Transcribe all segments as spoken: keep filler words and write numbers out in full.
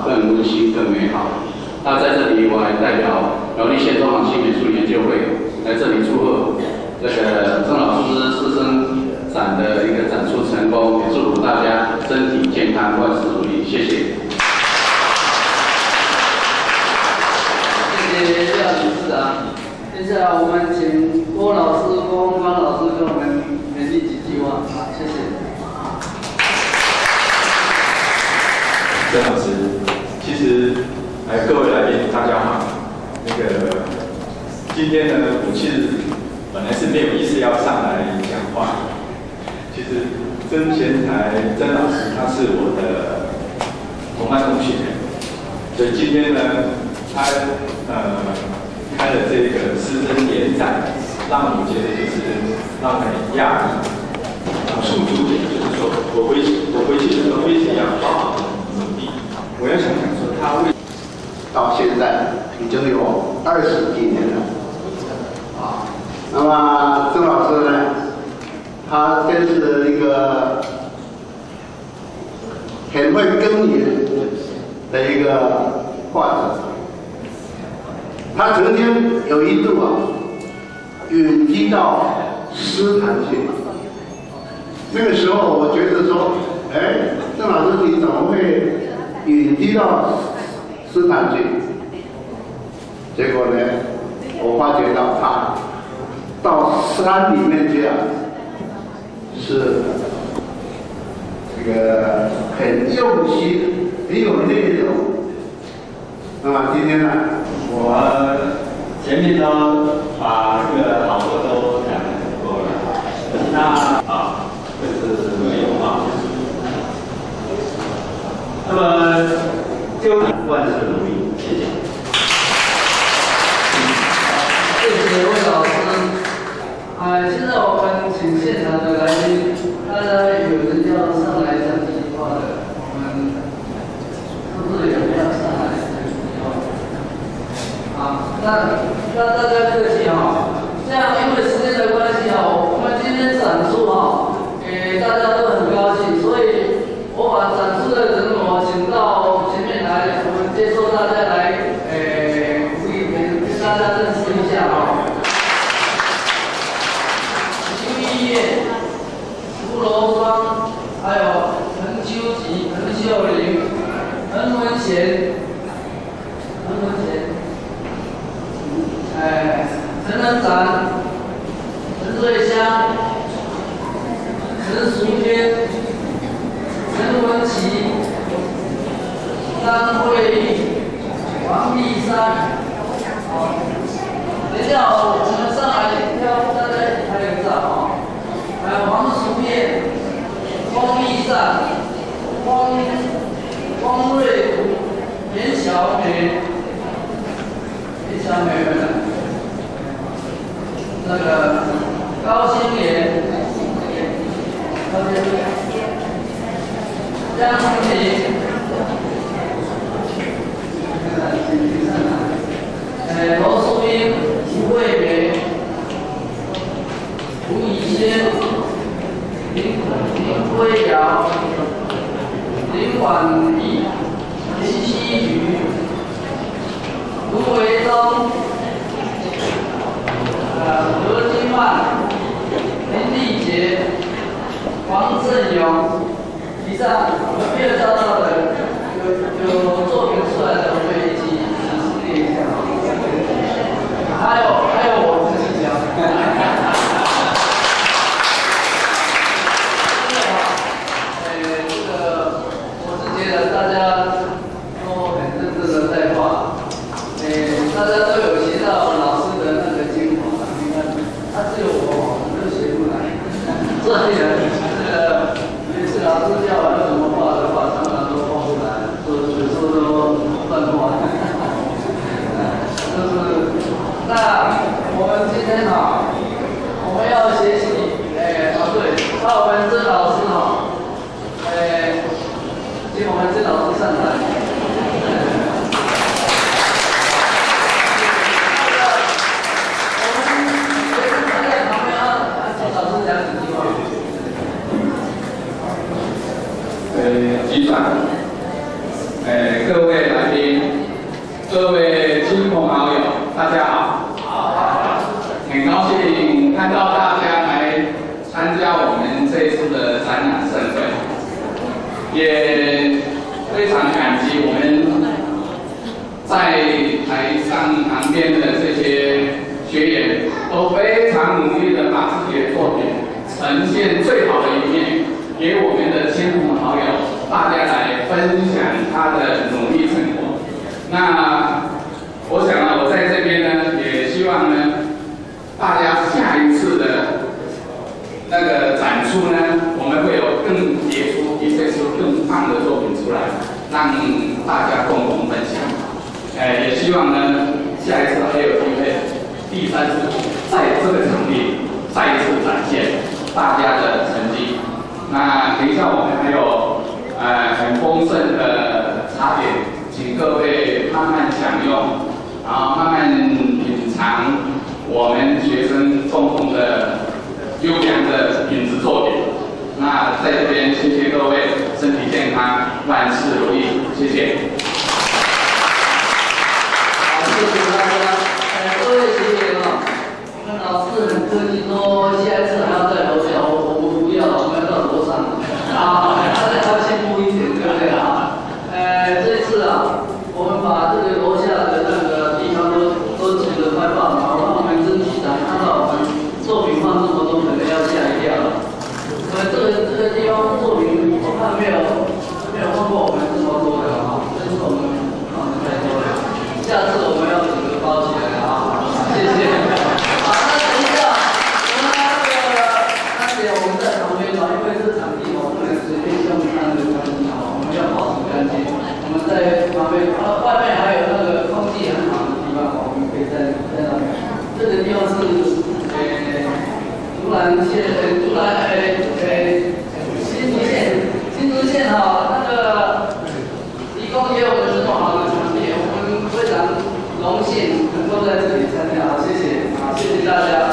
造、更温馨、更美好。那在这里，我还代表苗栗县中航系美术研究会来这里祝贺这个郑老师师生展的一个展出成功，也祝福大家身体健康，万事如意。谢谢。 谢谢廖理事长。接下来我们请郭老师、郭宏芳老师跟我们勉励几句话。好，谢谢。 郑老师，其实，哎，各位来宾大家好。那个，今天呢，我其实本来是没有意思要上来讲话。其实曾贤才曾老师他是我的同班同学，所以今天呢，他呃开了这个师生联展，让我觉得就是让我很讶异。诉诸点就是说，我回去我回去我回去要好好的努力，我要想想说他为到现在已经有二十几年了啊。那么郑老师呢，他真是一个很会耕耘的一个画者。他曾经有一度啊，隐居到诗坛去。那个时候，我觉得说，哎，郑老师你怎么会隐居到诗坛去？结果呢，我发觉到他到山里面去啊，是这个很用心、很有内容。那么今天呢， 我前面都把这个好多都讲过了，那啊，这是没有啊。那么就万事如意，谢谢。 谢谢魏老师。啊，现在我们请现场的来宾，大家有人要上来讲几句话的，我们是不是有人要上来讲几句话？啊，那那大家客气哈。这样，因为时间的关系哈，我们今天展出哈，诶，大家都很高兴，所以我把展出的人我请到前面来，我们接受大家来，诶，鼓励跟跟大家认识一下哈。林玉叶、吴罗芳，还有陈秋吉、陈秀玲、陈文贤、陈文贤，哎，陈能展、陈瑞香、陈淑娟、陈文琪、张慧丽、王丽珊。好，等一下我们上来挑大家拍个照啊。还有黄淑燕、汪丽珊、汪汪瑞图、严小美、严小美们，那个高新莲、高新莲、张淑玲，呃，罗淑英、吴慧梅、吴以轩。林林辉瑶、林婉仪、林希瑜、卢维忠、呃何金曼、林丽杰、黄振勇，以上没有找到的有有作品出来的，我们一起列一下。还有还有我自己讲。大家都很认真的在画，诶，大家都有学到老师的那个精华。你看，他只有我，我都学不来。所以呢，这个每次老师叫我要怎么画的话，常常都画不来，有有时候都乱画。就是，那我们今天啊，我们要学习，诶，啊对，那我们曾老师哈，诶。请我们郑老师上台。我们学生在旁边啊，请老师讲几句话。 呃，局长， 呃，各位来宾，各位亲朋好友，大家好。好。很高兴看到大家来参加我们这一次的展览盛会，也非常感激我们在台上旁边的这些学员，都非常努力的把自己的作品呈现最好的一面，给我们的亲朋好友，大家来分享他的努力成果。那我想呢，我在这边呢，也希望呢，大家下一次的那个展出呢，我们会有更杰出、比这次更棒的作品出来，让大家共同分享。哎，也希望呢，下一次还有机会，第三次在这个场地再一次展现大家的成绩。那等一下我们还有呃很丰盛的茶点，请各位慢慢享用，然后慢慢品尝我们学生共同的优良的品质作品。那在这边谢谢各位，身体健康，万事如意，谢谢。 谢谢大家，呃，各位学员啊，我们老师很客气说，下一次还要在楼下，我我们不要，我们要到楼上。啊，大家要辛苦一点，对不对啊？呃，这次啊，我们把这个楼下的那个地方都都整得开放嘛，让我们真体长看到我们作品放这么多，可能要吓一跳。我们这个这个地方作品，我看没有没有放过我们这么多的啊，这是我们放的太多了。下次我们要整个包起来啊！谢谢。好，那等一下，我们那个那些我们在旁边嘛，因为这场地嘛，不能随便用它的关系啊，我们要保持干净。我们在旁边，啊，外面还有那个空气很好的地方，我们可以在在那边。这个地方是呃，竹南县呃，竹南呃呃新竹县新竹县哈，那个提供给我们这么好的场地，我们非常荣幸能够在这里参加，好，谢谢，好，谢谢大家。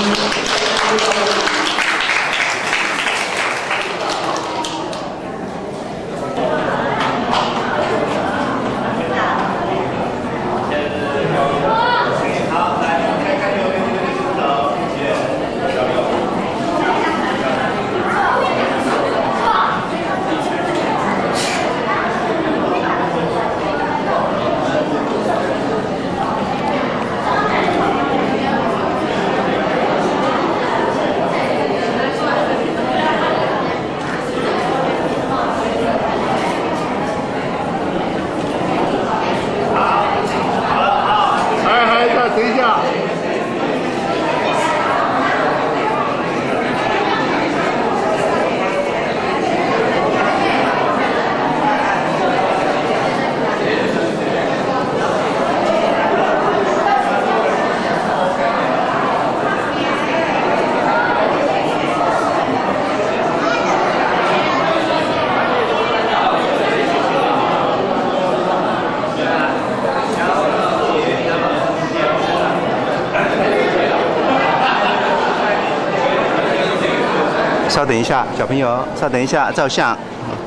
稍等一下，小朋友，稍等一下，照相。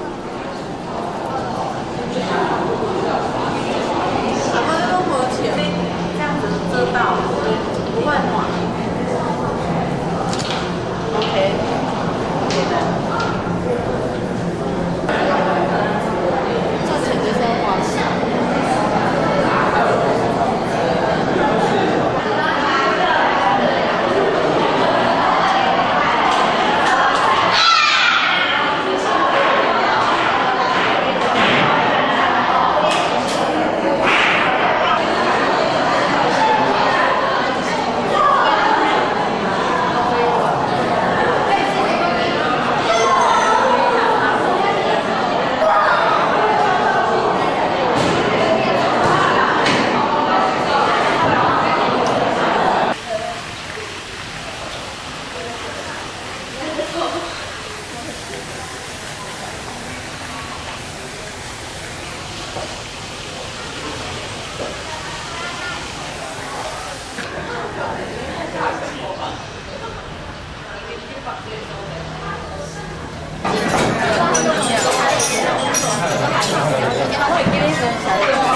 什么都没钱，这样子遮到，不会暖。OK， OK 的。赚钱就是要花钱。 生小朋友。